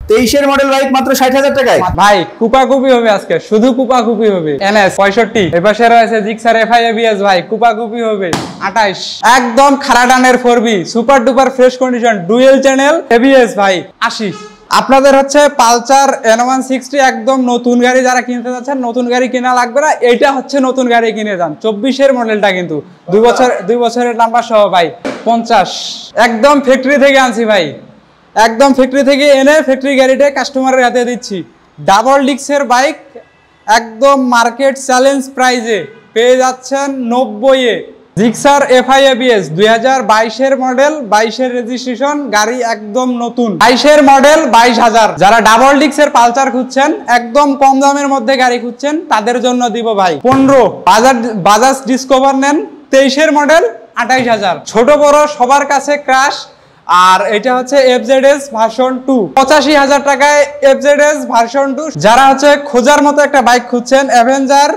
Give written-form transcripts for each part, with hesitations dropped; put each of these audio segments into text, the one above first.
23 এর model bike মাত্র 60,000 টাকায় ভাই কুপাকুপি হবে আজকে, শুধু কুপাকুপি হবে। NS 65 এর পাশে রয়েছে জিক্সার FI ABS ভাই, কুপাকুপি হবে 28। একদম খারাডানের 4B super duper fresh condition dual channel ABS ভাই 80। আপনাদের হচ্ছে পালসার N160 একদম নতুন গাড়ি, যারা কিনতে যাচ্ছেন নতুন গাড়ি কেনা লাগবে না, এইটা হচ্ছে নতুন গাড়ি কিনে যান। 24 এর মডেলটা কিন্তু 2 বছরের নাম্বার সহ ভাই 50। একদম ফ্যাক্টরি থেকে আনছি ভাই, একদম ফ্যাক্টরি থেকে এনে ফ্যাক্টরি গাড়িটা কাস্টমারের হাতে দিচ্ছি। ডাবল ডিক্সের বাইক একদম মার্কেট চ্যালেঞ্জ প্রাইজে পেয়ে যাচ্ছেন 90 এ। জিক্সার FI ABS 2022 এর মডেল, 22 এর রেজিস্ট্রেশন, গাড়ি একদম নতুন। 22 এর মডেল 22,000। যারা ডাবল ডিক্সের পালসার খুঁজছেন, একদম কম দামের মধ্যে গাড়ি খুঁজছেন, তাদের জন্য দিব ভাই 15। বাজাজ ডিসকভার নেন 23 এর মডেল 28,000। ছোট বড় সবার কাছে ক্রাশ। আর এটা হচ্ছে FZS ভার্সন 2 85,000 টাকায় FZS ভার্সন 2। যারা হচ্ছে খোঁজার মতো একটা বাইক খুঁজছেন, অ্যাভেঞ্জার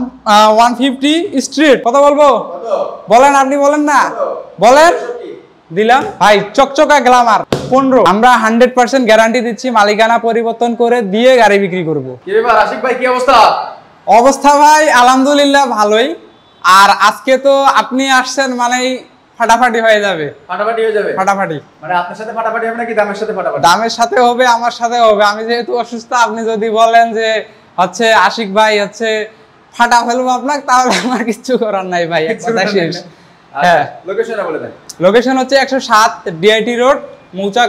150 স্ট্রিট। কত বলবো বলেন, আপনি বলেন না বলেন, দিলাম ভাই চকচকা গ্ল্যামার 15। আমরা 100% গ্যারান্টি দিচ্ছি, মালিকানা পরিবর্তন করে দিয়ে গাড়ি বিক্রি করব। কি ব্যাপার আশিক ভাই, কি অবস্থা? অবস্থা ভাই আলহামদুলিল্লাহ ভালোই। আর আজকে তো আপনি আসছেন মানেই ফাটাফাটি হয়ে যাবে। ফাটাফাটি হয়ে যাবে? ফাটাফাটি মানে আপনার সাথে ফাটাফাটি হবে নাকি দামের সাথে ফাটাফাটি? দামের সাথে হবে, আমার সাথে হবে। আমি যেহেতু অসুস্থ, আপনি যদি বলেন যে হচ্ছে আশিক ভাই হচ্ছে ফাটা ফেলবো আপনাকে, তাহলে আমার কিছু করার নাই ভাই, এক কথা শেষ। হ্যাঁ, লোকেশনটা বলে দেন। লোকেশন হচ্ছে 107 DIT রোড মৌচাক,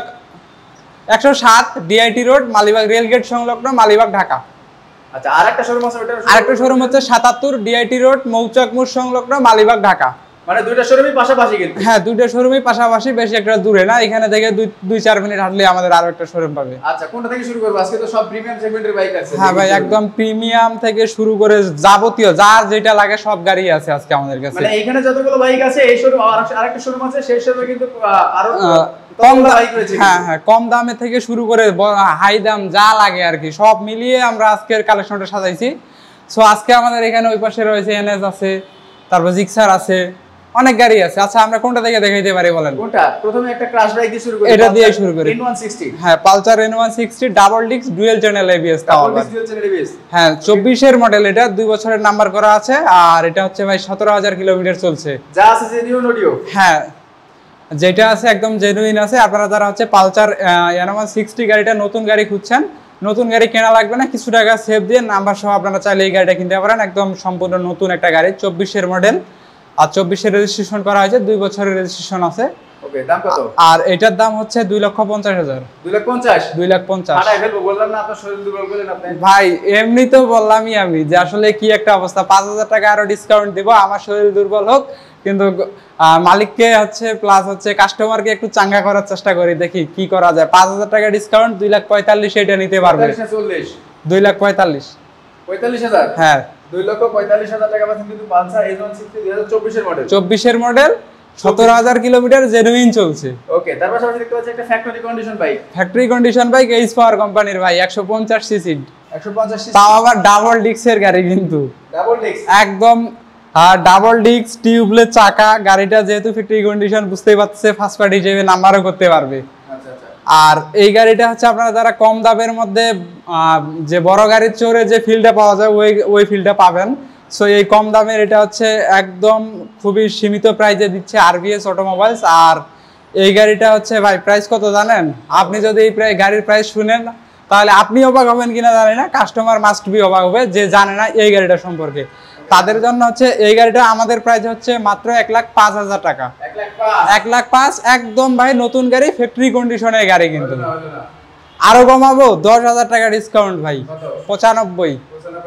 107 DIT রোড মালিবাগ রেলগেট সংলগ্ন মালিবাগ ঢাকা। আচ্ছা, আরেকটা শোরুম আছে, ওটা আরেকটা শোরুম হচ্ছে 77 DIT রোড মৌচাক মোড় সংলগ্ন মালিবাগ ঢাকা। মানে দুইটা শোরুমই পাশাপাশি কিন্তু? হ্যাঁ, দুইটা শোরুমই পাশাপাশি, বেশি একটা দূরে না। এখানে থেকে 2-4 মিনিট হাঁটলে আমাদের আরো একটা শোরুম পাবে। আচ্ছা, কোনটা থেকে শুরু করব? আজকে তো সব প্রিমিয়াম সেগমেন্টের বাইক আছে। হ্যাঁ ভাই, একদম প্রিমিয়াম থেকে শুরু করে যাবতীয় যা যেটা লাগে সব গাড়ি আছে আজকে আমাদের কাছে। মানে এখানে যতগুলো বাইক আছে, এই শোরুম আর আরেকটা শোরুম আছে, সেই শোরুমে কিন্তু আরো কম বাইক রয়েছে। হ্যাঁ হ্যাঁ, কম দামে থেকে শুরু করে হাই দাম যা লাগে আর কি, সব মিলিয়ে আমরা আজকের কালেকশনটা সাজাইছি। সো আজকে আমাদের এখানে ওই পাশে রয়েছে NS আছে, তারপর জিক্সার আছে, অনেক গাড়ি আছে। আচ্ছা, আমরা কোনটা থেকে দেখাইতে পারি বলেন? কোনটা? প্রথমে একটা ক্রাশ বাইক দিয়ে শুরু করি। এটা দিয়ে শুরু করি। N160। হ্যাঁ, Pulsar N160 double disc dual channel ABS। Double disc dual channel ABS। হ্যাঁ, 24 এর মডেল, এটা 2 বছরের নাম্বার করা আছে। আর এটা হচ্ছে ভাই 17,000 কিলোমিটার চলছে। যা আছে জেনুইন অডিও। হ্যাঁ, যেটা আছে একদম জেনুইন আছে। আপনারা যারা হচ্ছে পালসার N160 গাড়িটা নতুন গাড়ি খুঁজছেন, নতুন গাড়ি কেনা লাগবে না, কিছু টাকা সেভ দিয়ে নাম্বার সহ আপনারা চাইলে এই গাড়িটা কিনতে পারেন। একদম সম্পূর্ণ নতুন একটা গাড়ি, 24 এর মডেল, আর 24 এর রেজিস্ট্রেশন করা হয়েছে, 2 বছরের রেজিস্ট্রেশন আছে। ওকে, দাম কত? আর এটার দাম হচ্ছে 2,50,000। 2,50,000? 2,50,000। আরে ফেলবো বললাম না, আপনার শরীর দুর্বল বলেন আপনি। ভাই এমনি তো বললামই আমি যে আসলে কি একটা অবস্থা, 5,000 টাকা আরো ডিসকাউন্ট দিব, আমার শরীর দুর্বল হোক, কিন্তু মালিককে হচ্ছে প্লাস হচ্ছে কাস্টমারকে একটু চাঙ্গা করার চেষ্টা করি, দেখি কি করা যায়। 5,000 টাকা ডিসকাউন্ট 2,45,000 এটা নিতে পারবে। 40? 2,45,000। 45,000? হ্যাঁ, 2,45,000 টাকা পাচ্ছেন কিন্তু পালসার N160 2024 এর মডেল। 24 এর মডেল, 17,000 কিলোমিটার জেনুইন চলছে। ওকে, তারপর সবাই দেখতে পাচ্ছি একটা factory condition bike. Factory condition bike, H power কোম্পানির ভাই, 150 সিসি। 150 সিসি, তাও আবার ডাবল ডিস্কের গাড়ি কিন্তু। ডাবল ডিস্ক একদম ডাবল ডিস্ক টিউবলেস চাকা। গাড়িটা যেহেতু ফ্যাক্টরি কন্ডিশন, বুঝতেই পারছে, ফার্স্ট পার্টি হিসেবে নাম্বারও করতে পারবে। আচ্ছা আচ্ছা। আর এই গাড়িটা হচ্ছে আপনারা যারা কম দামের মধ্যে যে বড় গাড়ির চড়ে যে ফিলটা পাওয়া যায়, ওই ফিলটা পাবেন। সো এই কম দামের এটা হচ্ছে একদম খুবই সীমিত প্রাইসে দিচ্ছে RBS অটোমোবাইলস। আর এই গাড়িটা হচ্ছে ভাই প্রাইস কত জানেন? আপনি যদি এই গাড়ির প্রাইস শুনেন তাহলে আপনি অবাক হবেন কিনা জানি না, কাস্টমার মাস্ট বি অবাক হবে যে জানে না এই গাড়িটা সম্পর্কে। তাদের জন্য হচ্ছে এই গাড়িটা আমাদের প্রাইস হচ্ছে মাত্র 1,05,000 টাকা। 1,05,000 একদম ভাই নতুন গাড়ি, ফ্যাক্টরি কন্ডিশনের গাড়ি কিন্তু। আরো কমাবো, 10,000 টাকা ডিসকাউন্ট ভাই, 95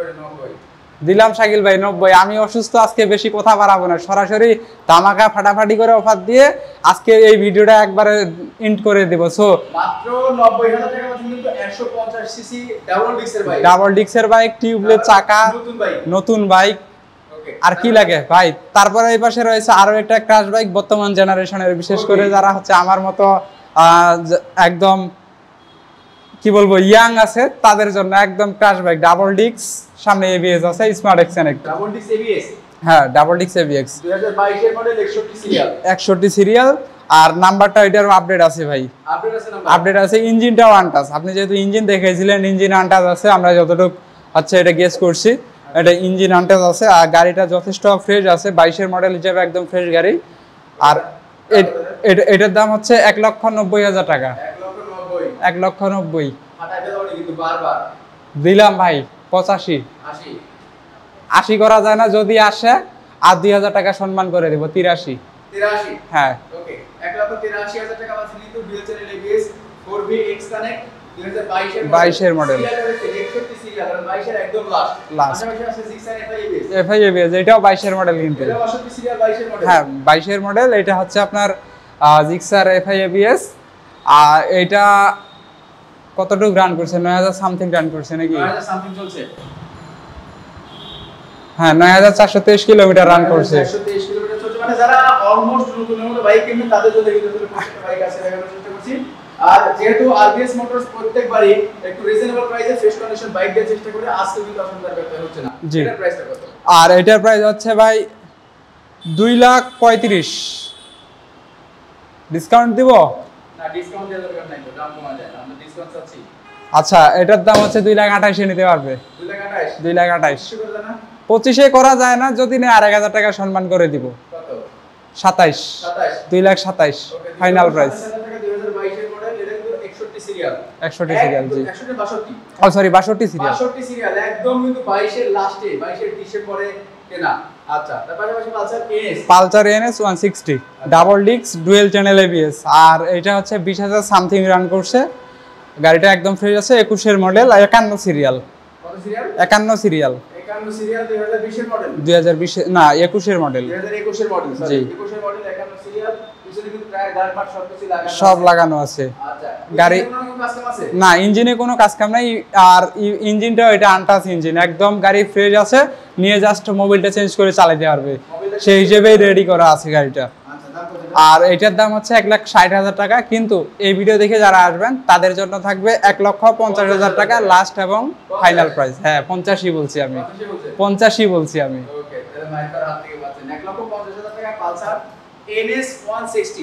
দিলাম শাকিল ভাই, 90। আমি অসুস্থ, আজকে বেশি কথা বাড়াবো না, সরাসরি ধামাকা ফাটাফাটি করে অফার দিয়ে আজকে এই ভিডিওটা একবারে এন্ড করে দেব। সো মাত্র 90,000 টাকা পাচ্ছেন কিন্তু 150 সিসি ডাবল ডিস্কের বাইক। ডাবল ডিস্কের বাইক, টিউবলেস চাকা, নতুন বাইক। আর কি লাগে ভাই? তারপরে এই পাশে রয়েছে আরো একটা ক্রাশ বাইক, বর্তমান জেনারেশনের, বিশেষ করে যারা হচ্ছে আমার মতো একদম কি বলবো ইয়াং আছে, তাদের জন্য একদম ক্রাশ বাইক, ডাবল ডিস্ক, সামনে ABS আছে, smart XNX. Double disc ABS? হ্যাঁ, ডাবল ডিস্ক ABS 2022 এর মডেল, 61 সিরিয়াল। 61 সিরিয়াল। আর নাম্বারটা এটার আপডেট আছে ভাই, আপডেট আছে নাম্বার, আপডেট আছে। ইঞ্জিনটাও আনটাচ, আপনি যেহেতু ইঞ্জিন দেখেছিলেন ইঞ্জিন আনটাচ আছে, আমরা যতটুকু হচ্ছে এটা গেস করছি এটা ইঞ্জিন আনটাচ আছে। আর গাড়িটা যথেষ্ট ফ্রেশ আছে, 22-এর মডেল হিসেবে একদম ফ্রেশ গাড়ি। আর এটার দাম হচ্ছে 1,90,000 টাকা। 1,90,000 হাঁটাইতে দাও কিন্তু বারবার দিলাম ভাই 85। 80 করা যায় না, যদি আসে আর 2,000 টাকা সম্মান করে দেব। 83। হ্যাঁ ওকে 1,83,000 টাকা বাজে কিন্তু dual channel ABS 4V X connect 22 এর মডেল, 61 সিরিয়াল আর 22 এর একদম লাস্ট। পাশাপাশি আছে জিক্সার FI ABS, এটাও 22 এর মডেল কিন্তু। এটা 62 সিরিয়াল 22 এর মডেল। হ্যাঁ 22 এর মডেল। এটা হচ্ছে আপনার জিক্সার FI ABS। আর এটা কতটুকু রান করছে? 9000 সামথিং রান করছে নাকি? 9000 সামথিং চলছে। হ্যাঁ 9423 কিলোমিটার রান করছে। 423 কিলোমিটার চলছে, মানে যারা অলমোস্ট নতুন বাইক কিনবেন তাদের জন্য কিন্তু প্রত্যেকটা বাইক আছে দেখানোর চেষ্টা করছি। আর যেহেতু আরবিএস মোটরস প্রত্যেকবারই একটু রিজনেবল প্রাইসে ফ্রেশ কন্ডিশন বাইক দেওয়ার চেষ্টা করে, আজকে কিন্তু অসম্ভব ব্যাপার হচ্ছে না। এটার প্রাইসটা কত? আর এটার প্রাইস হচ্ছে ভাই 2,35,000। ডিসকাউন্ট দিব না, ডিসকাউন্ট দেওয়ার দরকার নাই, দাম কমা যায় না, আমরা ডিসকাউন্ট চাচ্ছি। আচ্ছা এটার দাম হচ্ছে 2,28,000 নিতে পারবে। 2,28,000 2,28,000 করে দেন না? 25-এ করা যায় না, যদি না 1,000 টাকা সম্মান করে দিব। কত? 27। 2,27,000 ফাইনাল প্রাইস। 2022 এর মডেল, এটা কিন্তু 61 সিরিয়াল। 61 সিরিয়াল জি। 62 ও সরি 62 সিরিয়াল। 62 সিরিয়াল একদম কিন্তু 22 এর লাস্টে, 22 এর ডিসেম্বরে কেনা। আচ্ছা, তার পাশাপাশি Pulsar NS. Pulsar NS 160 double disc dual channel ABS. আর এটা হচ্ছে 20,000 সামথিং রান করছে। গাড়িটা একদম ফ্রেশ আছে। 21 এর মডেল, 51 সিরিয়াল। কত সিরিয়াল? 51 সিরিয়াল। 51 সিরিয়াল 2020 এর মডেল। 2020 না 21 এর মডেল। 2021 এর মডেল, সরি 21 এর মডেল 51 সিরিয়াল। পিছনে কিন্তু টায়ার গার্ড পার্ট সব কিছু লাগানো আছে। সব লাগানো আছে। আচ্ছা, গাড়ি কোনো কাস্টম আছে? না ইঞ্জিনে কোনো কাজ কাম নাই। আর ইঞ্জিনটাও এটা আনটাচ ইঞ্জিন, একদম গাড়ি ফ্রেশ আছে। নিয়ে জাস্ট মোবিলটা চেঞ্জ করে চালাতে পারবে, সেই হিসেবেই রেডি করা আছে গাড়িটা। আচ্ছা, দাম কত? আর এটার দাম হচ্ছে 1,60,000 টাকা। কিন্তু এই ভিডিও দেখে যারা আসবেন তাদের জন্য থাকবে 1,50,000 টাকা লাস্ট এবং ফাইনাল প্রাইস। হ্যাঁ 85 বলছি আমি, 85 বলছি আমি। ওকে, তাহলে মাইকার হাত থেকে পাচ্ছেন 1,50,000 টাকা Pulsar NS 160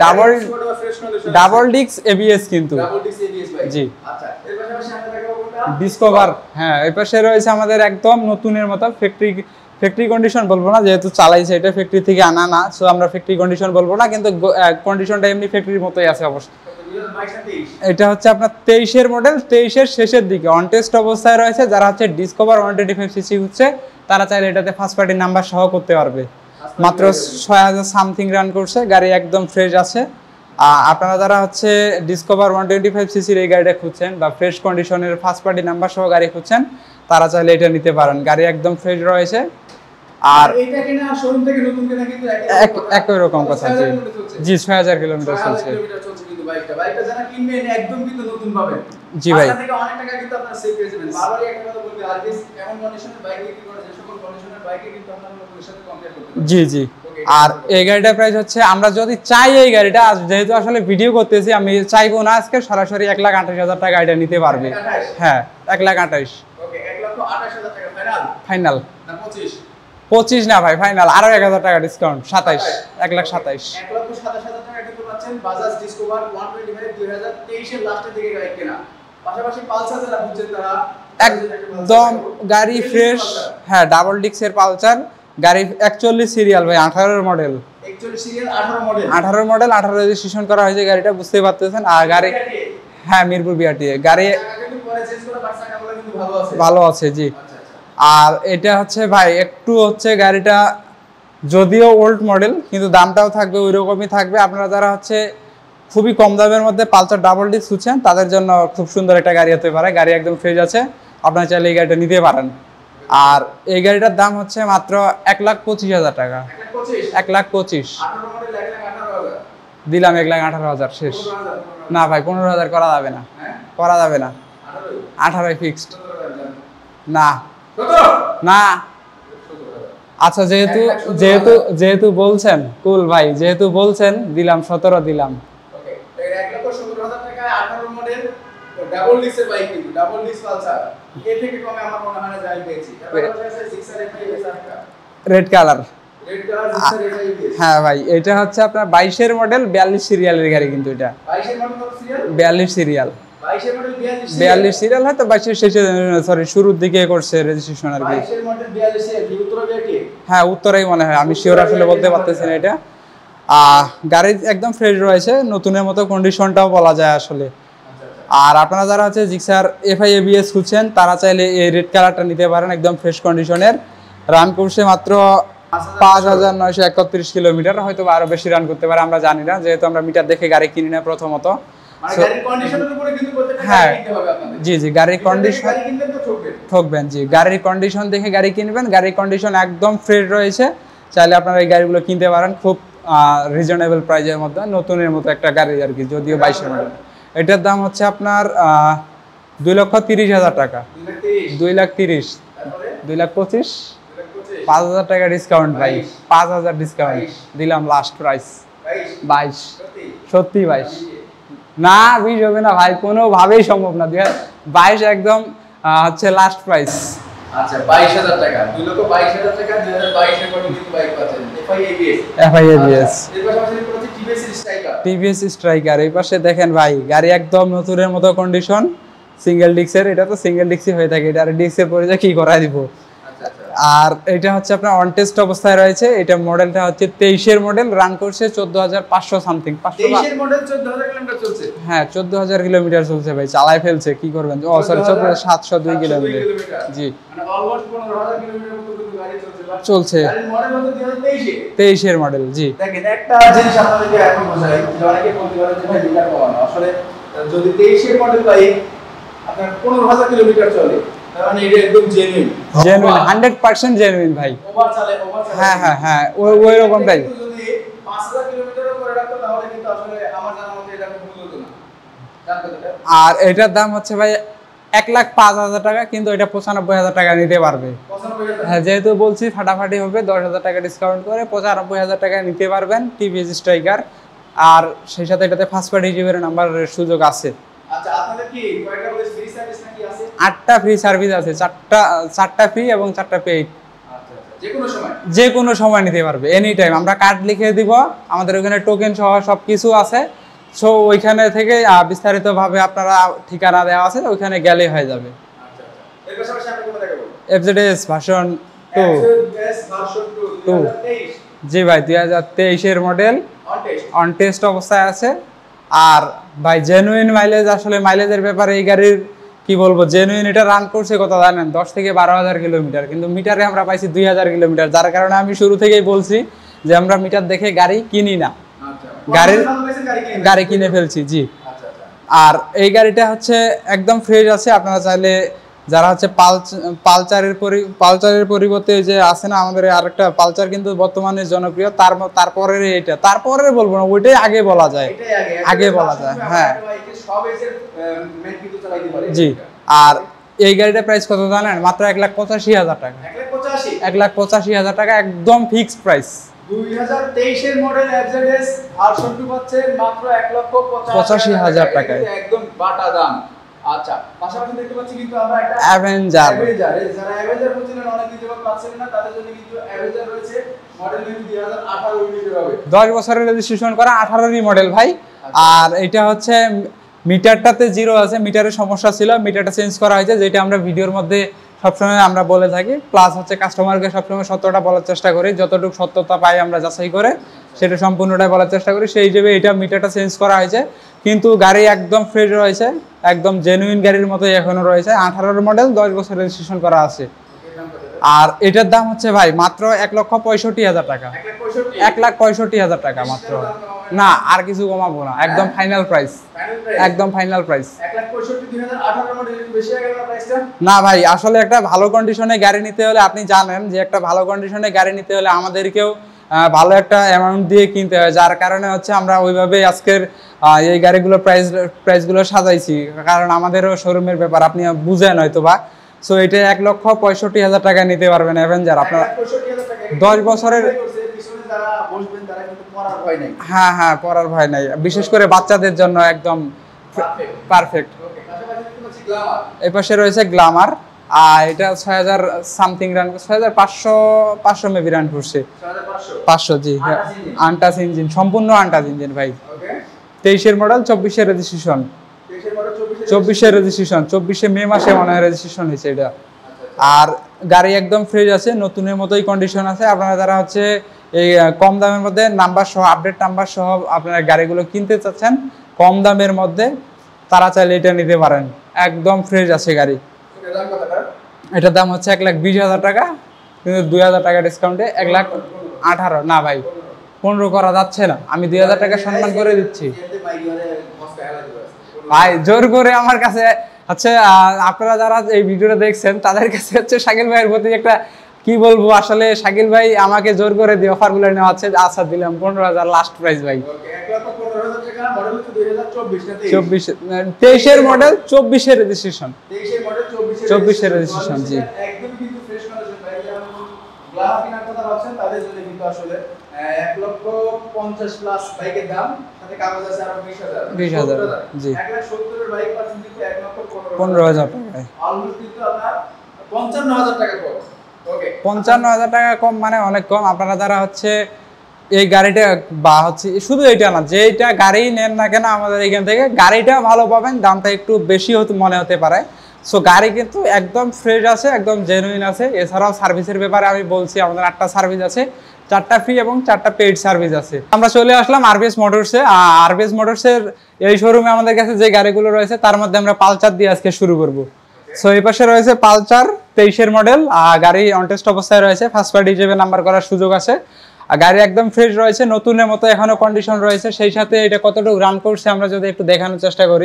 double disc ABS কিন্তু। ডাবল ডিস্ক এবিএস ভাই। জি। আচ্ছা, এর পাশাপাশি আমরা দেখাবো কোনটা? ডিসকভার। হ্যাঁ এই পাশে রয়েছে আমাদের একদম নতুনের মতো ফ্যাক্টরি কন্ডিশন বলবো না, যেহেতু চালাইছে এটা ফ্যাক্টরি থেকে আনা না, সো আমরা ফ্যাক্টরি কন্ডিশন বলবো না, কিন্তু কন্ডিশনটা এমনি ফ্যাক্টরির মতোই আছে অবশ্য। এটা হচ্ছে আপনার 23 এর মডেল, 23 এর শেষের দিকে অন টেস্ট অবস্থায় রয়েছে। যারা হচ্ছে ডিসকভার 125 সিসি হচ্ছে তারা চাইলে এটাতে ফার্স্ট পার্টি নাম্বার সহ করতে পারবে। মাত্র 6,000 সামথিং রান করছে, গাড়ি একদম ফ্রেশ আছে। আপনারা যারা হচ্ছে ডিসকভার 125 সিসির এই গাড়িটা খুঁজছেন বা ফ্রেশ কন্ডিশনের ফার্স্ট পার্টি নাম্বার সহ গাড়ি খুঁজছেন, তারা চাইলে এটা নিতে পারেন। গাড়ি একদম ফ্রেশ রয়েছে। আর এটা কিনা শোরুম থেকে নতুন কিনা কিন্তু একই রকম কথা। জি জি 6,000 কিলোমিটার চলছে। কিন্তু বাইকটা যারা কিনবেন একদম কিন্তু নতুন পাবেন। জি ভাই, আপনার থেকে অনেক টাকা কিন্তু আপনারা সেভ করে যাবেন। বারবারই একটা কথা বলবি, আরবিএস এমন কন্ডিশনের বাইক বিক্রি করে যে সকল কন্ডিশনের বাইকে কিন্তু আপনারা লোকের সাথে কম্পেয়ার করতে পারবেন। জি জি। আর এই গাড়িটার প্রাইস হচ্ছে, আমরা যদি চাই এই গাড়িটা, যেহেতু আসলে ভিডিও করতেছি, আমি চাইবো না আজকে, সরাসরি 1,28,000 টাকা এটা নিতে পারবে। হ্যাঁ 1,28,000। ওকে 1,28,000 টাকা ফাইনাল। ফাইনাল না 25? 25 না ভাই, ফাইনাল আরো 1,000 টাকা ডিসকাউন্ট, 27। 1,27,000। 1,27,000 টাকা কিন্তু পাচ্ছেন বাজাজ ডিসকভার 125 2023 এর লাস্টের দিকে গাড়ি কেনা। পাশাপাশি পালসার যারা বুঝছেন তারা একদম গাড়ি ফ্রেশ। হ্যাঁ ডাবল ডিস্কের পালসার গাড়ি, 41 সিরিয়াল ভাই, 18 এর model. 41 serial 18 model. 18 model, 18 registration করা হয়েছে গাড়িটা, বুঝতেই পারতেছেন। আর গাড়ি হ্যাঁ মিরপুর বিআরটিএ গাড়ি কিন্তু পরে চেঞ্জ করা বাট চাকাগুলো কিন্তু ভালো আছে। ভালো আছে জি। আর এটা হচ্ছে ভাই একটু হচ্ছে গাড়িটা যদিও ওল্ড মডেল, কিন্তু দামটাও থাকবে ওই রকমই থাকবে। আপনারা যারা হচ্ছে খুবই কম দামের মধ্যে পালসার ডাবল ডিস্ক খুঁজছেন তাদের জন্য খুব সুন্দর একটা গাড়ি হতে পারে। গাড়ি একদম ফ্রেশ আছে, আপনারা চাইলে এই গাড়িটা নিতে পারেন। আর এই গাড়িটার দাম হচ্ছে মাত্র 1,25,000 টাকা। 1,25,000 দিলাম। 1,18,000 শেষ। না ভাই 15,000 করা যাবে না, করা যাবে না। 18 ফিক্সড না না। আচ্ছা যেহেতু যেহেতু যেহেতু বলছেন কুল ভাই, যেহেতু বলছেন দিলাম 17 দিলাম। ওকে, 1,17,000 টাকা 18 মডেল ডাবল ডিস্কের বাইক, কিন্তু ডাবল ডিস্ক পালসার এর থেকে কমে আমার মনে হয় না যাই পেয়েছি। তারপরে আছে 6 আর FI এর সাথে red colour. Red colour Gixxer FI ABS. হ্যাঁ ভাই, এটা হচ্ছে আপনার 22 এর মডেল 42 সিরিয়ালের গাড়ি কিন্তু এটা। 22 এর মডেল কত সিরিয়াল? 42 সিরিয়াল। 22 এর মডেল 42 সিরিয়াল হয়তো 22 এর শেষে, সরি শুরুর দিকে করছে রেজিস্ট্রেশন আর কি। 22 এর মডেল 42 সিরিয়াল কি উত্তরা বিআরটি? হ্যাঁ উত্তরাই মনে হয়, আমি শিওর আসলে বলতে পারতেছি না এটা। গাড়ি একদম ফ্রেশ রয়েছে, নতুনের মতো কন্ডিশনটাও বলা যায় আসলে। আর আপনারা যারা হচ্ছে জিক্সার এফআইএবিএস খুঁজছেন তারা চাইলে এই রেড কালারটা নিতে পারেন, একদম ফ্রেশ কন্ডিশনের। রান করছে মাত্র 5931 কিলোমিটার, হয়তো আরো বেশি রান করতে পারে, আমরা জানি না, যেহেতু আমরা মিটার দেখে গাড়ি কিনি না প্রথমত। মানে গাড়ির কন্ডিশনের উপরে কিন্তু প্রত্যেকটা হ্যাঁ গাড়ি কিনতে হবে আপনাদের। জি জি, গাড়ির কন্ডিশন গাড়ি কিনবেন তো ঠকবেন। ঠকবেন জি, গাড়ির কন্ডিশন দেখে গাড়ি কিনবেন, গাড়ির কন্ডিশন একদম ফ্রেশ রয়েছে, চাইলে আপনারা এই গাড়িগুলো কিনতে পারেন খুব রিজনেবল প্রাইজের মধ্যে, নতুনের মতো একটা গাড়ি আর কি, যদিও 22 এর মডেল। এটার দাম হচ্ছে আপনার 2,30,000 টাকা। 2,30,000, তারপরে 2,25,000, 25 5,000 টাকা ডিসকাউন্ট ভাই, 5,000 ডিসকাউন্ট দিলাম, লাস্ট প্রাইস 22। সত্যি সত্যি 22 না, 20 হবে না ভাই, কোনোভাবেই সম্ভব না। 22 একদম হচ্ছে লাস্ট প্রাইস। আচ্ছা 22,000 টাকা, 2,22,000 টাকা 2022 এর মডেল কিন্তু বাইক পাচ্ছেন এফআইএবিএস। এফআইএবিএস এর পাশাপাশি কোনো টিভিএস স্ট্রাইকার। টিভিএস স্ট্রাইকার, এই পাশে দেখেন ভাই, গাড়ি একদম নতুনের মতো কন্ডিশন, সিঙ্গেল ডিস্কের, এটা তো সিঙ্গেল ডিস্কই হয়ে থাকে, এটা আর ডিস্কের পরে যে কি করাই দিব। আচ্ছা আচ্ছা। আর এটা হচ্ছে আপনার অন টেস্ট অবস্থায় রয়েছে, এটা মডেলটা হচ্ছে 23 এর মডেল, রান করছে 14,500 সামথিং, 23 এর মডেল 14,000 কিলোমিটার চলছে। হ্যাঁ 14,000 কিলোমিটার চলছে ভাই, চালায় ফেলছে, কি করবেন। ও সরি 702 কিলোমিটার জি, মানে অলমোস্ট 15,000 কিলোমিটার মতো কিন্তু গাড়ি চলছে। চলছে। গাড়ির মডেল হচ্ছে 2023 এ। 23 এর মডেল জি। দেখেন একটা জিনিস আপনাদেরকে এখন বোঝাই, যে অনেকে বলতে পারে যে ভাই মিটার কমানো, আসলে যদি 23 এর মডেল বাইক আপনার 15,000 কিলোমিটার চলে, তার মানে এটা একদম জেনুইন 100% জেনুইন ভাই। ওভার চালে। হ্যাঁ হ্যাঁ হ্যাঁ, ওই রকমটাই। যদি 5,000 কিলোমিটারও করে রাখতো তাহলে কিন্তু আসলে আমার জানা মতে এটা ভুল হতো না। জানতে এটা। আর এটার দাম হচ্ছে ভাই 1,05,000 টাকা, কিন্তু এটা 95,000 টাকা নিতে পারবে। 95,000 হ্যাঁ যেহেতু বলছি ফাটাফাটি হবে, 10,000 টাকা ডিসকাউন্ট করে 95,000 টাকা নিতে পারবেন টিভিএস স্ট্রাইকার। আর সেই সাথে এটাতে ফার্স্ট পার্টি জিবির নাম্বারের সুযোগ আছে। আচ্ছা আপনাদের কি কয়টা বলে ফ্রি সার্ভিস নাকি আছে? 8টা ফ্রি সার্ভিস আছে, 4টা ফ্রি এবং 4টা পেইড। আচ্ছা আচ্ছা, যে কোনো সময়। যে কোনো সময় নিতে পারবে, এনি টাইম। আমরা কার্ড লিখে দিব, আমাদের ওখানে টোকেন সহ সব কিছু আছে। সো ওইখানে থেকে বিস্তারিতভাবে আপনারা ঠিকানা দেওয়া আছে, ওইখানে গেলে হয়ে যাবে। আচ্ছা আচ্ছা। এর পাশাপাশি আমরা কোনটা দেখাবো? FZS version 2 FZS version 2 2023। জি ভাই 2023 এর মডেল, অন টেস্ট। অন টেস্ট অবস্থায় আছে। আর ভাই জেনুইন মাইলেজ, আসলে মাইলেজের ব্যাপারে এই গাড়ির কি বলবো, জেনুইন এটা রান করছে কত জানেন? 10 থেকে 12,000 কিলোমিটার, কিন্তু মিটারে আমরা পাইছি 2,000 কিলোমিটার, যার কারণে আমি শুরু থেকেই বলছি যে আমরা মিটার দেখে গাড়ি কিনি না, আচ্ছা। গাড়ি কিনে ফেলছি জি। আচ্ছা আচ্ছা। আর এই গাড়িটা হচ্ছে একদম ফ্রেশ আছে, আপনারা চাইলে যারা হচ্ছে পালচারের পরিবর্তে যে আছে না আমাদের আরেকটা পালচার, কিন্তু বর্তমানে জনপ্রিয়, তারপরে এটা তারপরে বলবো না, ওইটাই আগে বলা যায়, আগে বলা যায়। হ্যাঁ সব এসের মেন কিন্তু চালাইতে পারে জি। আর এই গাড়িটার প্রাইস কত জানেন? মাত্র 1,85,000 টাকা। 1,85,000 1,85,000 টাকা, একদম ফিক্সড প্রাইস। 2023 এর মডেল এফজেডএস ভার্সন 2 পাচ্ছেন মাত্র 1,85,000 টাকায়, একদম বাটা দাম। আচ্ছা পাশাপাশি দেখতে পাচ্ছি কিন্তু আমরা একটা অ্যাভেঞ্জার, যারা অ্যাভেঞ্জার খুঁজছিলেন অনেক দিন যাবত পাচ্ছেন না, তাদের জন্য কিন্তু অ্যাভেঞ্জার রয়েছে, মডেল কিন্তু 2018 ইউনিটের হবে, 10 বছরের রেজিস্ট্রেশন করা, 18 মডেল ভাই। আর এটা হচ্ছে মিটারটাতে জিরো আছে, মিটারের সমস্যা ছিল, মিটারটা চেঞ্জ করা হয়েছে, যেটা আমরা ভিডিওর মধ্যে সবসময় আমরা বলে থাকি। প্লাস হচ্ছে কাস্টমারকে সবসময় সত্যটা বলার চেষ্টা করি, যতটুকু সত্যতা পাই আমরা যাচাই করে সেটা সম্পূর্ণটাই বলার চেষ্টা করি, সেই হিসেবে এটা মিটারটা চেঞ্জ করা হয়েছে। কিন্তু গাড়ি একদম ফ্রেশ রয়েছে, একদম জেনুইন গাড়ির মতোই এখনো রয়েছে, 18 মডেল, 10 বছর রেজিস্ট্রেশন করা আছে। আর এটার দাম হচ্ছে ভাই মাত্র 1,65,000 টাকা, 1,65,000 টাকা মাত্র। না আর কিছু কমাবো না, একদম ফাইনাল প্রাইস, একদম ফাইনাল প্রাইস। 1,65,000 2018 মডেল বেশি হয়ে গেল না প্রাইসটা? না ভাই, আসলে একটা ভালো কন্ডিশনে গাড়ি নিতে হলে, আপনি জানেন যে একটা ভালো কন্ডিশনে গাড়ি নিতে হলে আমাদেরকেও ভালো একটা অ্যামাউন্ট দিয়ে কিনতে হয়, যার কারণে হচ্ছে আমরা ওইভাবেই আজকের এই গাড়িগুলো প্রাইসগুলো সাজাইছি, কারণ আমাদেরও শোরুমের ব্যাপার, আপনি বুঝেন হয়তো বা। সো এটা 1,65,000 টাকা নিতে পারবেন অ্যাভেঞ্জার আপনার 10 বছরের। হ্যাঁ হ্যাঁ, পড়ার ভয় নাই, বিশেষ করে বাচ্চাদের জন্য একদম পারফেক্ট। এই পাশে রয়েছে গ্ল্যামার। আর এটা 6000 সামথিং রান, 6500 মেবি রান করছে। 500 জি, আনটাচ ইঞ্জিন, সম্পূর্ণ আনটাচ ইঞ্জিন ভাই। 23 মডেল, 24 রেজিস্ট্রেশন, 24 রেজিস্ট্রেশন, 24 মে মাসে মনে হয় রেজিস্ট্রেশন হয়েছে এটা। আর গাড়ি একদম ফ্রেশ আছে, নতুনের মতোই কন্ডিশন আছে। আপনারা যারা হচ্ছে এই কম দামের মধ্যে নাম্বার সহ, আপডেট নাম্বার সহ আপনারা গাড়িগুলো কিনতে চাচ্ছেন কম দামের মধ্যে, তারা চাইলে এটা নিতে পারেন। একদম ফ্রেশ আছে গাড়ি। এটার দাম হচ্ছে 1,20,000 টাকা, কিন্তু 2,000 টাকা ডিসকাউন্টে 1,18,000 না ভাই, 15 করা যাচ্ছে না। আমি 2,000 টাকা সম্মান করে দিচ্ছি ভাই, জোর করে আমার কাছে হচ্ছে। আপনারা যারা এই ভিডিওটা দেখছেন তাদের কাছে হচ্ছে শাকিল ভাইয়ের প্রতি একটা কি বলবো, আসলে শাকিল ভাই আমাকে জোর করে দিয়ে অফারগুলো নেওয়া হচ্ছে। আচ্ছা দিলাম 15,000 লাস্ট প্রাইস ভাই। 23 মডেল, 24 রেজিস্ট্রেশন, 24 রেজিস্ট্রেশন জি। একদম কিন্তু ফ্রেশ কন্ডিশন ভাই, যারা গ্লাস কেনার কথা ভাবছেন তাদের জন্য কিন্তু আসলে 1,50,000 প্লাস বাইকের দাম, সাথে কাগজ আছে আরো 20,000 জি। 1,70,000 এর বাইক পাচ্ছেন কিন্তু 1,15,000 টাকায়, অলমোস্ট কিন্তু আপনার 55,000 টাকা কম। ওকে, 55,000 টাকা কম মানে অনেক কম। আপনারা যারা হচ্ছে এই গাড়িটা বা হচ্ছে শুধু এইটা না, যেটা গাড়ি নেন না কেন আমাদের এখান থেকে গাড়িটা ভালো পাবেন, দামটা একটু বেশি মনে হতে পারে। সো গাড়ি কিন্তু একদম ফ্রেশ আছে, একদম জেনুইন আছে। এছাড়াও সার্ভিসের ব্যাপারে আমি বলছি, আমাদের 8টা সার্ভিস আছে, 4টা ফ্রি এবং 4টা পেইড সার্ভিস আছে। আমরা চলে আসলাম আরবিএস মোটরসে। আরবিএস মোটরসের এই শোরুমে আমাদের কাছে যে গাড়িগুলো রয়েছে তার মধ্যে আমরা পালসার দিয়ে আজকে শুরু করব। সো এই পাশে রয়েছে পালসার 23 মডেল, গাড়ি অন টেস্ট অবস্থায় রয়েছে, ফার্স্ট পার্টি হিসেবে নাম্বার করার সুযোগ আছে। গাড়ি একদম ফ্রেশ রয়েছে, নতুনের মতো এখনো কন্ডিশন রয়েছে। সেই সাথে এটা কতটুকু রান করছে আমরা যদি একটু দেখানোর চেষ্টা করি,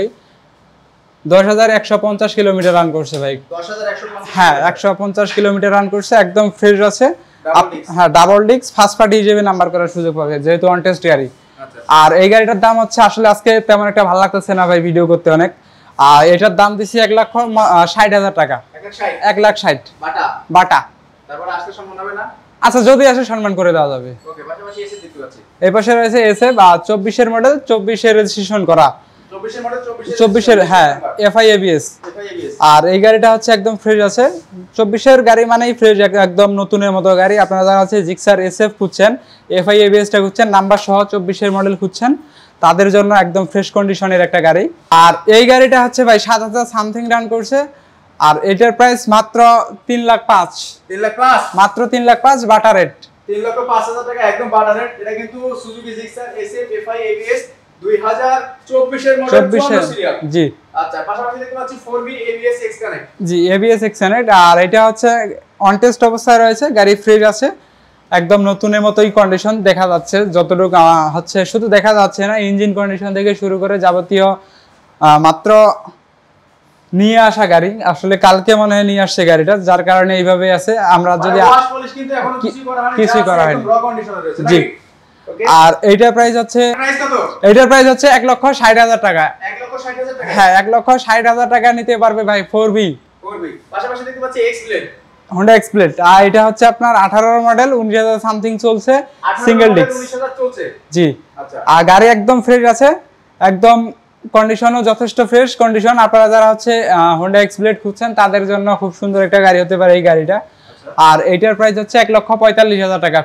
10,150 কিলোমিটার রান করছে ভাই। 10,150, হ্যাঁ 150 কিলোমিটার রান করছে, একদম ফ্রেশ আছে। হ্যাঁ ডাবল ডিস্ক, ফার্স্ট পার্টি হিসেবে নাম্বার করার সুযোগ পাবে যেহেতু অন টেস্ট গাড়ি। আর এই গাড়িটার দাম হচ্ছে, আসলে আজকে তেমন একটা ভালো লাগতেছে না ভাই ভিডিও করতে অনেক। আর এটার দাম দিছি 1,60,000 টাকা, 1,60,000 বাটা। তারপর আসলে সম্মান হবে না? আচ্ছা যদি আসে সম্মান করে দেওয়া যাবে। ওকে, পাশাপাশি এসে দিতে পাচ্ছি। এই পাশে রয়েছে এসএফ 24 মডেল, 24 রেজিস্ট্রেশন করা, 24 মডেল, 24 হ্যাঁ এফআই এবিএস। আর এই গাড়িটা হচ্ছে একদম ফ্রেশ আছে। 24 গাড়ি মানেই ফ্রেশ, একদম নতুনের মতো গাড়ি। আপনারা যারা হচ্ছে জিক্সার এসএফ খুঁজছেন, এফআই এবিএসটা খুঁজছেন, নাম্বার সহ 24 মডেল খুঁজছেন, তাদের জন্য একদম ফ্রেশ কন্ডিশনের একটা গাড়ি। আর এই গাড়িটা হচ্ছে ভাই 7,000 সামথিং রান করছে। আর এটার প্রাইস মাত্র 3,05,000, 3,05,000 মাত্র 3,05,000 বাটা রেট, 3,05,000 টাকা একদম বাটা রেট। এটা কিন্তু Suzuki Gixxer SF FI ABS 2024 এর মডেল, 54 সিরিয়াল জি। আচ্ছা, পাশাপাশি দেখতে পাচ্ছি 4B ABS X কানেক্ট জি, ABS X কানেক্ট। আর এটা হচ্ছে অন টেস্ট অবস্থায় রয়েছে, গাড়ি ফ্রেশ আছে, একদম নতুনের মতোই কন্ডিশন দেখা যাচ্ছে। যতটুকু হচ্ছে শুধু দেখা যাচ্ছে না, ইঞ্জিন কন্ডিশন থেকে শুরু করে যাবতীয় মাত্র নিয়ে আসা গাড়ি, আসলে কালকে মনে হয় নিয়ে আসছে গাড়িটা, যার কারণে এইভাবে আছে। আমরা যদি ওয়াশ পলিশ কিন্তু এখনো কিছু করা হয়নি, র কন্ডিশনে রয়েছে জি। আর এইটার প্রাইস হচ্ছে, এটার প্রাইস হচ্ছে 1,60,000 টাকা, 1,60,000 টাকা। হ্যাঁ 1,60,000 টাকা নিতে পারবে ভাই 4B। পাশাপাশি দেখতে পাচ্ছি এক্সপ্লেড, হোন্ডা এক্সপ্লেড। আর এটা হচ্ছে আপনার 18 মডেল, 19,000 সামথিং চলছে, সিঙ্গেল ডিস্ক 19,000 চলছে জি। আচ্ছা, আর গাড়ি একদম ফ্রেশ আছে, একদম কন্ডিশনও যথেষ্ট ফ্রেশ কন্ডিশন। আপনারা যারা হচ্ছে হোন্ডা এক্সপ্লেড খুঁজছেন তাদের জন্য খুব সুন্দর একটা গাড়ি হতে পারে এই গাড়িটা। আর এইটার প্রাইস হচ্ছে 1,45,000 টাকা,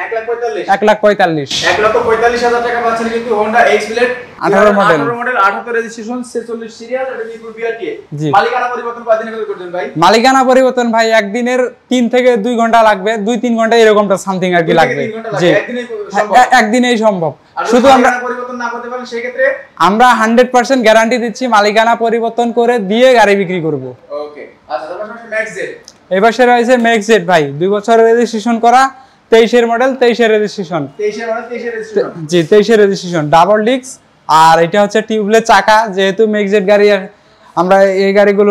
1,45,000 টাকা পাচ্ছেন কিন্তু Honda Xblade 18 model, 78 registration, 46 serial, এটা মিরপুর বিআরটিএ। মালিকানা পরিবর্তন কতদিনে করবেন ভাই? মালিকানা পরিবর্তন ভাই একদিনের 3 থেকে 2 ঘন্টা লাগবে, 2-3 ঘন্টা এরকমটা সামথিং আর কি লাগবে জি, একদিনেই সম্ভব। শুধু আমরা পরিবর্তন না করতে পারেন সেই ক্ষেত্রে আমরা 100% গ্যারান্টি দিচ্ছি, মালিকানা পরিবর্তন করে দিয়ে গাড়ি বিক্রি করব। ওকে, আচ্ছা, তারপর হচ্ছে ম্যাক্স জেড। এই পাশে রয়েছে ম্যাক্স জেড ভাই, 2 বছরের রেজিস্ট্রেশন করা, 23 মডেল, 23 রেজিস্ট্রেশন, 23 মডেল, 23 রেজিস্ট্রেশন জি, 23 রেজিস্ট্রেশন, ডাবল ডিস্ক। আর এটা হচ্ছে টিউবলেস চাকা, যেহেতু ম্যাক্স জেড গাড়ি, আমরা এই গাড়িগুলো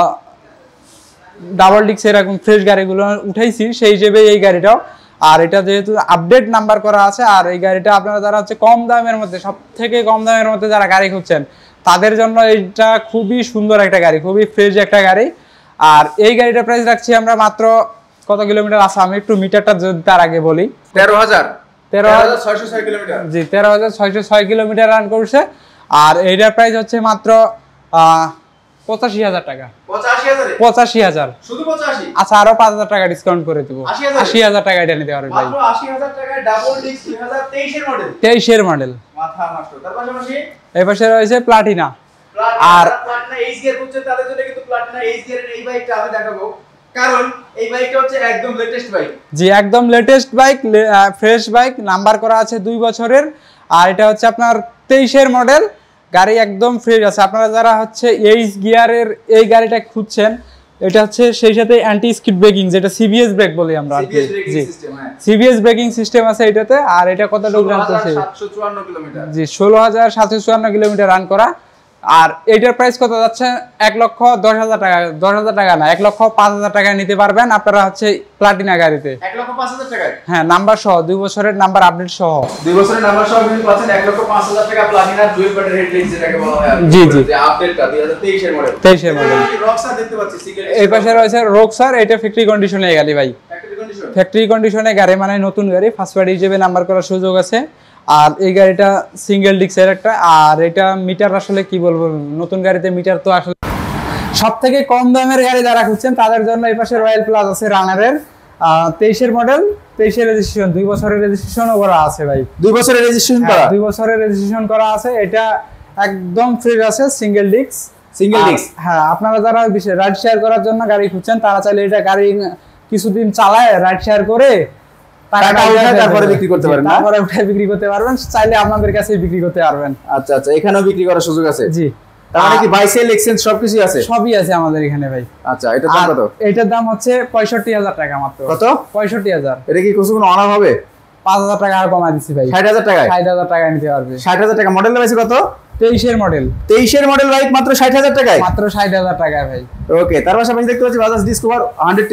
ডাবল ডিস্ক এরকম ফ্রেশ গাড়িগুলো উঠাইছি, সেই হিসেবে এই গাড়িটাও। আর এটা যেহেতু আপডেট নাম্বার করা আছে, আর এই গাড়িটা আপনারা যারা হচ্ছে কম দামের মধ্যে, সব থেকে কম দামের মধ্যে যারা গাড়ি খুঁজছেন তাদের জন্য এইটা খুবই সুন্দর একটা গাড়ি, খুবই ফ্রেশ একটা গাড়ি। আর এই গাড়িটার প্রাইস রাখছি আমরা মাত্র, কত কিলোমিটার আছে আমি একটু মিটারটা যদি তার আগে বলি, 13,606 কিলোমিটার জি, 13,606 কিলোমিটার রান করছে। আর এইটার প্রাইস হচ্ছে মাত্র 85,000 টাকা, 85,000 85,000 শুধু 85 আচ্ছা আরো 5,000 টাকা ডিসকাউন্ট করে দেব 80,000 টাকা এটা নিতে পারবেন ভাই মাত্র 80,000 টাকায় ডাবল ডিস্ক 2023 এর মডেল 23 এর মডেল মাথা নষ্ট তার পাশাপাশি এই পাশে রয়েছে প্লাটিনা আর প্লাটিনা এইচ গিয়ার বুঝছেন তাদের জন্য কিন্তু প্লাটিনা এইচ গিয়ারের এই বাইকটা আমি দেখাবো কারণ এই বাইকটা হচ্ছে একদম লেটেস্ট বাইক জি একদম latest bike fresh bike number করা আছে 2 বছরের আর এটা হচ্ছে আপনার 23 এর মডেল গাড়ি একদম ফ্রেশ আছে আপনারা যারা হচ্ছে এইচ গিয়ারের এই গাড়িটা খুঁজছেন এটা হচ্ছে সেই সাথে অ্যান্টি স্কিড ব্রেকিং যেটা সিবিএস ব্রেক বলি আমরা জি সিবিএস ব্রেকিং সিস্টেম আছে এটাতে আর এটা কতটুকু রান করছে 754 কিলোমিটার জি 16754 কিলোমিটার রান করা আর এটার প্রাইস কত যাচ্ছে 1,10,000 টাকা 10,000 টাকা না 1,05,000 টাকায় নিতে পারবেন আপনারা হচ্ছে প্লাটিনা গাড়িতে 1,05,000 টাকায় হ্যাঁ নাম্বার সহ 2 বছরের নাম্বার আপডেট সহ 2 বছরের নাম্বার সহ কিন্তু পাচ্ছেন 1,05,000 টাকা প্লাটিনা ডুয়াল ব্যাটারি হেডলাইট যেটাকে বলা হয় জি জি যে আপডেটটা 2023 এর মডেল 23 এর মডেল রক্সার দেখতে পাচ্ছি সিঙ্গেল এই পাশে রয়েছে রক্সার এটা ফ্যাক্টরি কন্ডিশনে গাড়ি ভাই ফ্যাক্টরি কন্ডিশনে গাড়ি মানে নতুন গাড়ি ফার্স্ট পার্টি হিসেবে নাম্বার করার সুযোগ আছে আর এই গাড়িটা সিঙ্গেল ডিস্কের একটা আর এটা মিটার আসলে কি বলবো নতুন গাড়িতে মিটার তো আসলে সবথেকে কম দামের গাড়ি যারা খুঁজছেন তাদের জন্য এই পাশে রয়্যাল প্লাস আছে রানারের 23 এর মডেল 23 এর রেজিস্ট্রেশন 2 বছরের রেজিস্ট্রেশনও করা আছে ভাই 2 বছরের রেজিস্ট্রেশন করা 2 বছরের রেজিস্ট্রেশন করা আছে এটা একদম ফ্রি আছে সিঙ্গেল ডিস্ক হ্যাঁ আপনারা যারা রাইড শেয়ার করার জন্য গাড়ি খুঁজছেন তারা চাইলে এটা গাড়ি কিছুদিন চালায় রাইড শেয়ার করে তারপরে বিক্রি করতে পারবেন তারপরে উঠে বিক্রি করতে পারবেন চাইলে আপনাদের কাছে বিক্রি করতে পারবেন আচ্ছা আচ্ছা এখানেও বিক্রি করার সুযোগ আছে জি তার মানে কি বাই সেল এক্সচেঞ্জ সবকিছু আছে সবই আছে আমাদের এখানে ভাই আচ্ছা এটা দাম কত এটার দাম হচ্ছে 65,000 টাকা মাত্র কত 65,000 এটা কি কোনো অনার হবে 5,000 টাকা আর কমাই দিছি ভাই 60,000 টাকা 60,000 টাকা নিতে পারবে 60,000 টাকা মডেল আছে কত 23 এর মডেল 23 এর মডেল বাইক মাত্র 60,000 টাকায় মাত্র 60,000 টাকায় ভাই ওকে তার পাশাপাশি দেখতে পাচ্ছি বাজাজ ডিসকভার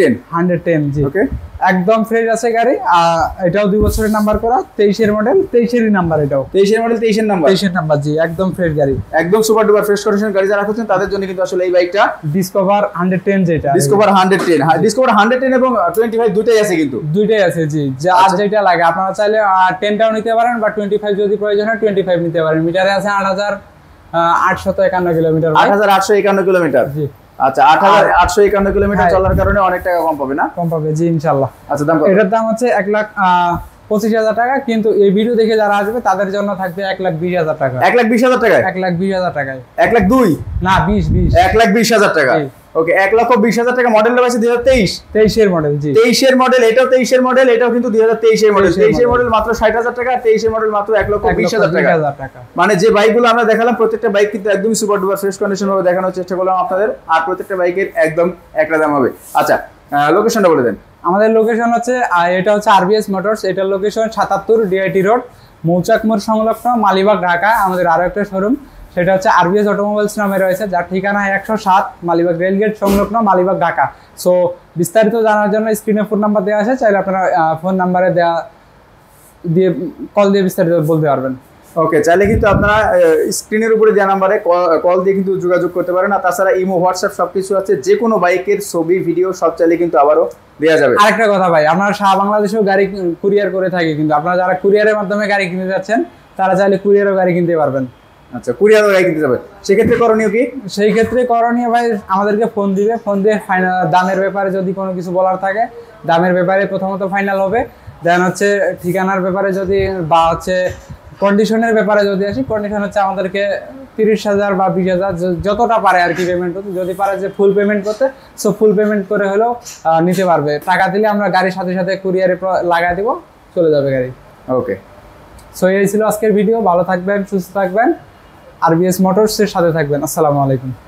110 জি ওকে একদম ফ্রেশ আছে গাড়ি এটাও 2 বছরের নাম্বার করা 23 এর মডেল 23 এরই নাম্বার এটাও 23 এর মডেল 23 এর নাম্বার 23 এর নাম্বার জি একদম ফ্রেশ গাড়ি একদম সুপার ডুপার ফ্রেশ কন্ডিশন গাড়ি যারা খুঁজছেন তাদের জন্য কিন্তু আসলে এই বাইকটা ডিসকভার 110 যেটা ডিসকভার 110 হ্যাঁ ডিসকভার 110 এবং 25 দুটোই আছে কিন্তু দুইটাই আছে জি যা আর যেটা লাগে আপনারা চাইলে 10 টাও নিতে পারেন বা 25 যদি প্রয়োজন হয় 25 নিতে পারেন মিটারে আছে 8,851 কিলোমিটার 8,851 কিলোমিটার জি আচ্ছা 8,851 কিলোমিটার চলার কারণে অনেক টাকা কম পাবে না কম পাবে জি ইনশাআল্লাহ আচ্ছা দাম কত এটার দাম হচ্ছে 1,25,000 টাকা কিন্তু এই ভিডিও দেখে যারা আসবে তাদের জন্য থাকবে 1,20,000 টাকা 1,20,000 টাকায় 1,20,000 টাকায় 1,02 না 20 1,20,000 টাকা ওকে 1,20,000 টাকা মডেল আছে 23 এর মডেল জি 23 এর মডেল এটাও 23 এর মডেল এটাও কিন্তু 2023 এর মডেল 23 এর মডেল মাত্র 60,000 টাকা 23 এর মডেল মাত্র 1,20,000 টাকা মানে যে বাইকগুলো আমরা দেখালাম প্রত্যেকটা বাইক কিন্তু একদম সুপার ডুপার ফ্রেশ কন্ডিশন ভাবে দেখানোর চেষ্টা করলাম আপনাদের আর প্রত্যেকটা বাইকের একদম একটা দাম হবে আচ্ছা লোকেশনটা বলে দেন আমাদের লোকেশন হচ্ছে এটা হচ্ছে আরবিএস মোটরস এটার লোকেশন 77 ডিআইটি রোড মৌচাক মোড় সংলগ্ন মালিবাগ ঢাকা আমাদের আরো একটা শোরুম সেটা হচ্ছে আরবিএস অটোমোবাইলস নামে রয়েছে যার ঠিকানা 107 মালিবাগ রেলগেট সংলগ্ন মালিবাগ ঢাকা সো বিস্তারিত জানার জন্য স্ক্রিনে ফোন নাম্বার দেওয়া আছে চাইলে আপনারা ফোন নাম্বারে দিয়ে কল দিয়ে বিস্তারিত বলতে পারবেন ওকে চাইলে কিন্তু আপনারা স্ক্রিনের উপরে দেওয়া নাম্বারে কল দিয়ে কিন্তু যোগাযোগ করতে পারেন আর তাছাড়া ইমো হোয়াটসঅ্যাপ সবকিছু আছে যে কোনো বাইকের ছবি ভিডিও সব চাইলে কিন্তু আবারও দেওয়া যাবে আরেকটা কথা ভাই আমরা সারা বাংলাদেশেও গাড়ি কুরিয়ার করে থাকি কিন্তু আপনারা যারা কুরিয়ারের মাধ্যমে গাড়ি কিনতে যাচ্ছেন তারা চাইলে কুরিয়ারও গাড়ি কিনতে পারবেন আচ্ছা কুরিয়ারও গাড়ি কিনতে যাবে সেক্ষেত্রে করণীয় কি সেই ক্ষেত্রে করণীয় ভাই আমাদেরকে ফোন দিবে ফোন দিয়ে ফাইনাল দামের ব্যাপারে যদি কোনো কিছু বলার থাকে দামের ব্যাপারে প্রথমত ফাইনাল হবে দেন হচ্ছে ঠিকানার ব্যাপারে যদি বা হচ্ছে কন্ডিশনের ব্যাপারে যদি আসি কন্ডিশন হচ্ছে আমাদেরকে 30,000 বা 20,000 যতটা পারে আর কি পেমেন্ট করতে যদি পারে যে ফুল পেমেন্ট করতে সো ফুল পেমেন্ট করে হলেও নিতে পারবে টাকা দিলে আমরা গাড়ির সাথে সাথে কুরিয়ারে লাগাই দিব চলে যাবে গাড়ি ওকে সো এই ছিল আজকের ভিডিও ভালো থাকবেন সুস্থ থাকবেন আরবিএস মোটরসের সাথে থাকবেন আসসালামু আলাইকুম